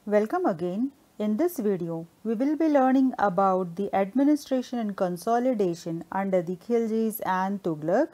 Welcome again. In this video, we will be learning about the administration and consolidation under the Khiljis and Tughlaq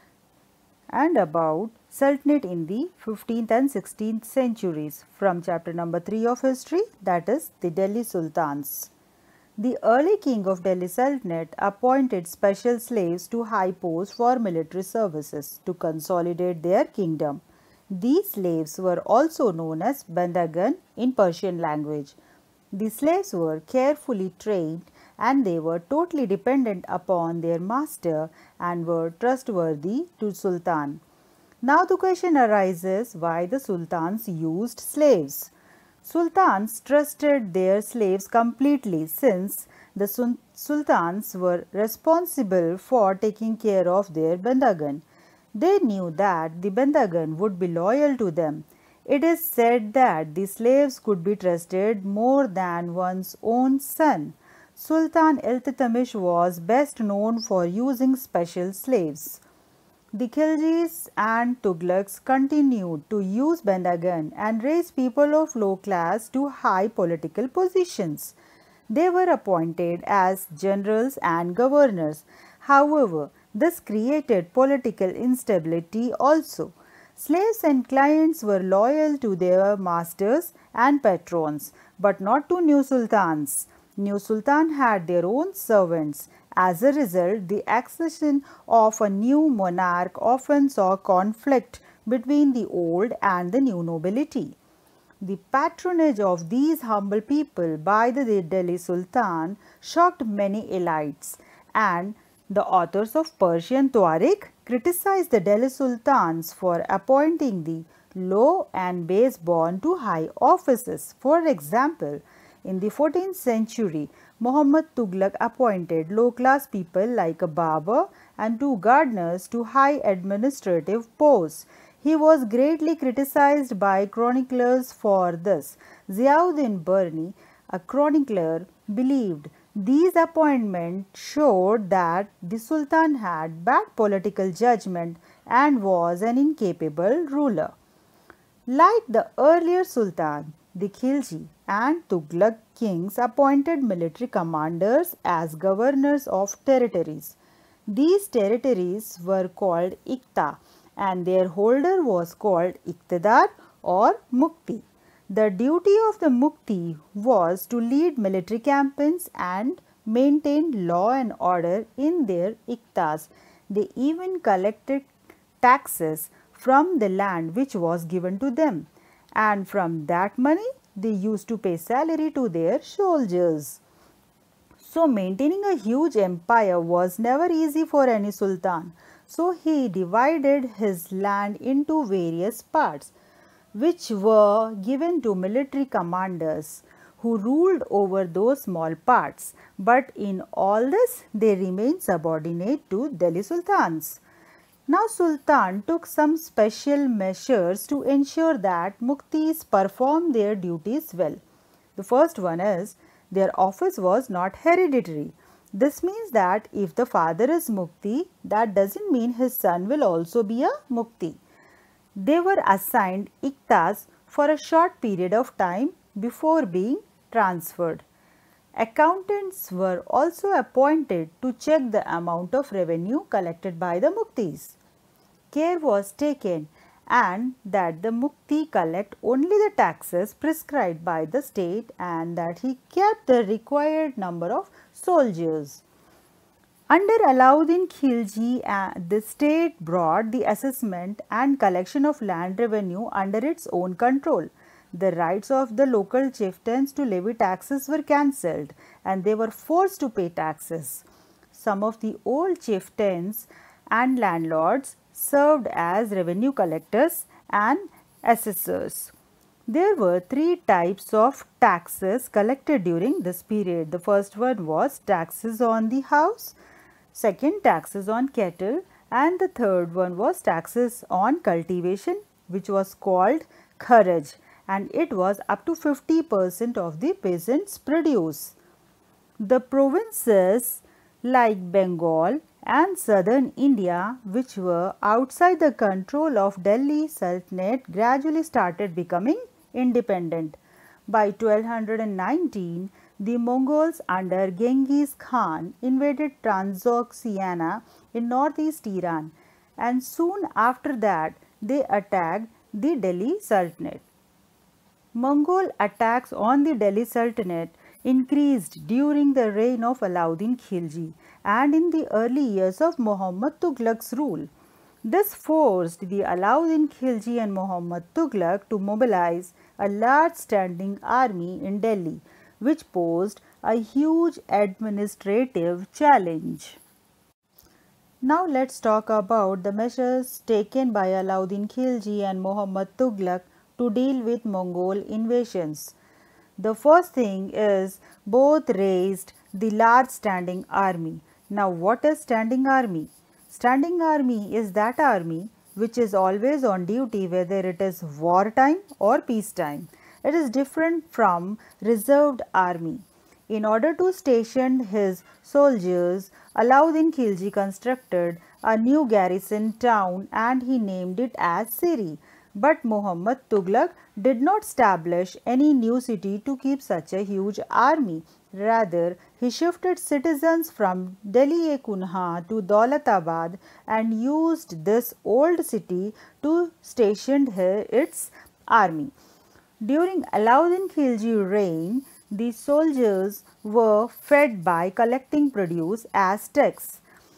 and about Sultanate in the 15th and 16th centuries from chapter number 3 of history, that is the Delhi Sultans. The early king of Delhi Sultanate appointed special slaves to high posts for military services to consolidate their kingdom. These slaves were also known as Bandagan in Persian language. The slaves were carefully trained and they were totally dependent upon their master and were trustworthy to Sultan. Now the question arises why the sultans used slaves. Sultans trusted their slaves completely since the sultans were responsible for taking care of their Bandagan. They knew that the Bandagan would be loyal to them. It is said that the slaves could be trusted more than one's own son. Sultan Iltutmish was best known for using special slaves. The Khiljis and Tughlaqs continued to use Bandagan and raise people of low class to high political positions. They were appointed as generals and governors. However, this created political instability also. Slaves and clients were loyal to their masters and patrons, but not to new sultans. New sultan had their own servants. As a result, the accession of a new monarch often saw conflict between the old and the new nobility. The patronage of these humble people by the Delhi Sultan shocked many elites, and the authors of Persian Tariq criticized the Delhi Sultans for appointing the low and base born to high offices. For example, in the 14th century, Muhammad Tughlaq appointed low-class people like a barber and two gardeners to high administrative posts. He was greatly criticized by chroniclers for this. Ziauddin Burni, a chronicler, believed these appointments showed that the Sultan had bad political judgment and was an incapable ruler. Like the earlier Sultan, the Khilji and Tughlaq kings appointed military commanders as governors of territories. These territories were called Iqta and their holder was called Iqtidar or Mukti. The duty of the Mukti was to lead military campaigns and maintain law and order in their Iqtas. They even collected taxes from the land which was given to them, and from that money they used to pay salary to their soldiers. So maintaining a huge empire was never easy for any sultan. So he divided his land into various parts, which were given to military commanders who ruled over those small parts. But in all this, they remained subordinate to Delhi sultans. Now Sultan took some special measures to ensure that Muktis performed their duties well. The first one is their office was not hereditary. This means that if the father is Mukti, that doesn't mean his son will also be a Mukti. They were assigned Iqtas for a short period of time before being transferred. Accountants were also appointed to check the amount of revenue collected by the Muktis. Care was taken and that the Mukti collect only the taxes prescribed by the state and that he kept the required number of soldiers. Under Alauddin Khilji, the state brought the assessment and collection of land revenue under its own control. The rights of the local chieftains to levy taxes were cancelled and they were forced to pay taxes. Some of the old chieftains and landlords served as revenue collectors and assessors. There were three types of taxes collected during this period. The first one was taxes on the house, second taxes on cattle, and the third one was taxes on cultivation, which was called kharaj, and it was up to 50% of the peasants' produce. The provinces like Bengal and southern India, which were outside the control of Delhi Sultanate, gradually started becoming independent. By 1219, the Mongols under Genghis Khan invaded Transoxiana in northeast Iran, and soon after that they attacked the Delhi Sultanate. Mongol attacks on the Delhi Sultanate increased during the reign of Alauddin Khilji and in the early years of Muhammad Tughlaq's rule. This forced the Alauddin Khilji and Muhammad Tughlaq to mobilize a large standing army in Delhi, which posed a huge administrative challenge. Now let's talk about the measures taken by Alauddin Khilji and Muhammad Tughlaq to deal with Mongol invasions. The first thing is both raised the large standing army. Now what is standing army? Standing army is that army which is always on duty whether it is wartime or peacetime. It is different from reserved army. In order to station his soldiers, Alauddin Khilji constructed a new garrison town and he named it as Siri. But Muhammad Tughlaq did not establish any new city to keep such a huge army. Rather, he shifted citizens from Delhi-e-Kunha to Daulatabad and used this old city to station its army. During Alauddin Khilji's reign, the soldiers were fed by collecting produce as tax.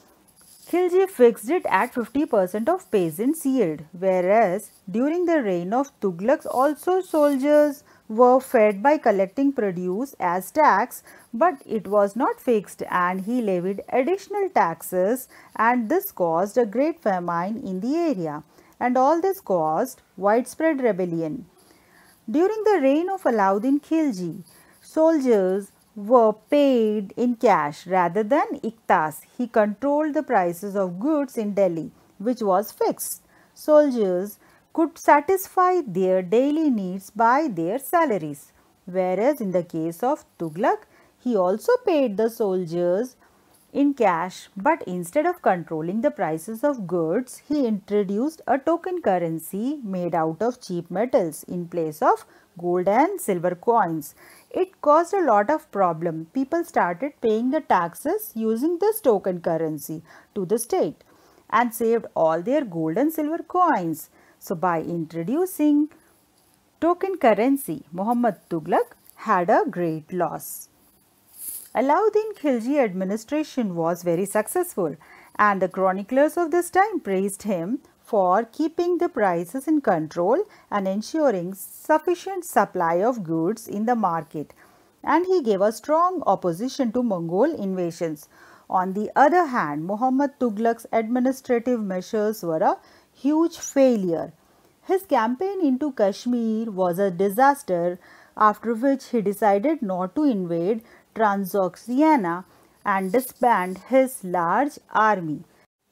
Khilji fixed it at 50% of peasants' yield, whereas during the reign of Tughlaq also soldiers were fed by collecting produce as tax, but it was not fixed and he levied additional taxes, and this caused a great famine in the area, and all this caused widespread rebellion. During the reign of Alauddin Khilji, soldiers were paid in cash rather than iktas. He controlled the prices of goods in Delhi, which was fixed. Soldiers could satisfy their daily needs by their salaries, whereas in the case of Tughlaq, he also paid the soldiers in cash, but instead of controlling the prices of goods, he introduced a token currency made out of cheap metals in place of gold and silver coins. It caused a lot of problem. People started paying the taxes using this token currency to the state and saved all their gold and silver coins. So by introducing token currency, Muhammad Tughlaq had a great loss. Alauddin Khilji administration was very successful, and the chroniclers of this time praised him for keeping the prices in control and ensuring sufficient supply of goods in the market, and he gave a strong opposition to Mongol invasions. On the other hand, Muhammad Tughlaq's administrative measures were a huge failure. His campaign into Kashmir was a disaster, after which he decided not to invade Transoxiana and disband his large army.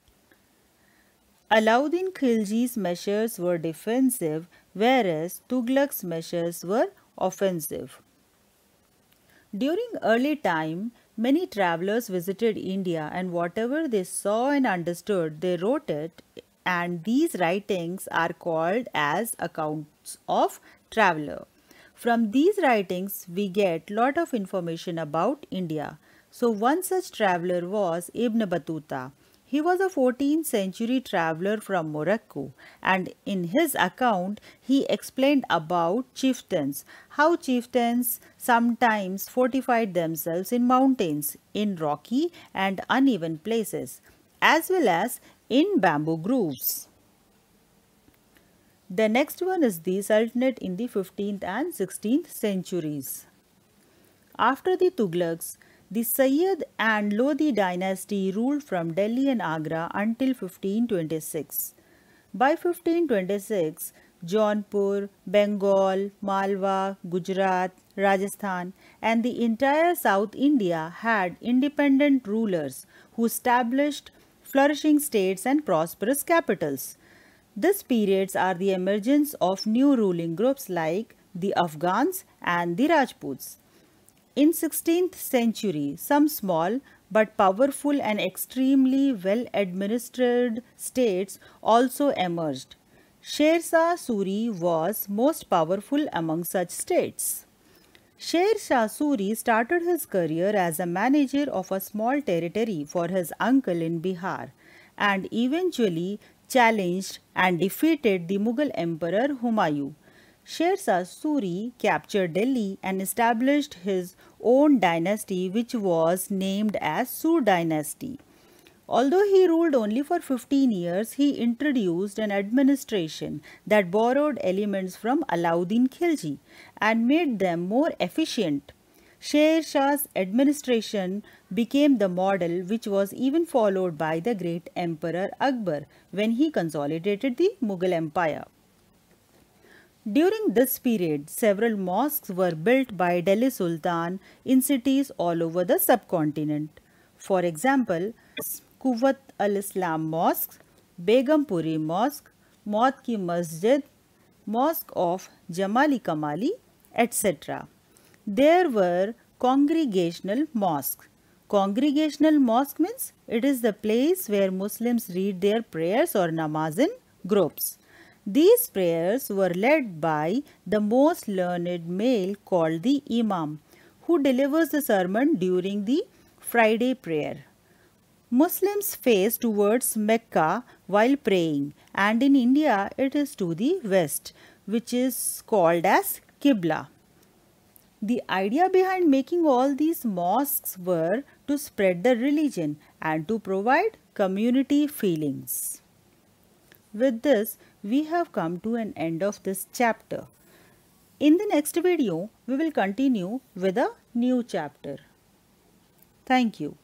Alauddin Khilji's measures were defensive, whereas Tughlaq's measures were offensive. During early time, many travelers visited India, and whatever they saw and understood, they wrote it, and these writings are called as accounts of traveler. From these writings, we get lot of information about India. So one such traveler was Ibn Battuta. He was a 14th century traveler from Morocco, and in his account he explained about chieftains, how chieftains sometimes fortified themselves in mountains, in rocky and uneven places, as well as in bamboo groves. The next one is the Sultanate in the 15th and 16th centuries. After the Tughlaqs, the Sayyid and Lodi dynasty ruled from Delhi and Agra until 1526. By 1526, Jaunpur, Bengal, Malwa, Gujarat, Rajasthan and the entire South India had independent rulers who established flourishing states and prosperous capitals. These periods are the emergence of new ruling groups like the Afghans and the Rajputs. In 16th century, some small but powerful and extremely well administered states also emerged. Sher Shah Suri was most powerful among such states. Sher Shah Suri started his career as a manager of a small territory for his uncle in Bihar and eventually challenged and defeated the Mughal Emperor Humayun. Sher Shah Suri captured Delhi and established his own dynasty, which was named as Sur dynasty. Although he ruled only for 15 years, he introduced an administration that borrowed elements from Alauddin Khilji and made them more efficient. Sher Shah's administration became the model which was even followed by the great Emperor Akbar when he consolidated the Mughal Empire. During this period, several mosques were built by Delhi Sultan in cities all over the subcontinent. For example, Quwwat al-Islam Mosque, Begumpuri Mosque, Maut Ki Masjid, Mosque of Jamali Kamali, etc. There were congregational mosques. Congregational mosque means it is the place where Muslims read their prayers or namaz in groups. These prayers were led by the most learned male called the Imam, who delivers the sermon during the Friday prayer. Muslims face towards Mecca while praying, and in India it is to the west, which is called as Qibla. The idea behind making all these mosques were to spread the religion and to provide community feelings. With this, we have come to an end of this chapter. In the next video, we will continue with a new chapter. Thank you.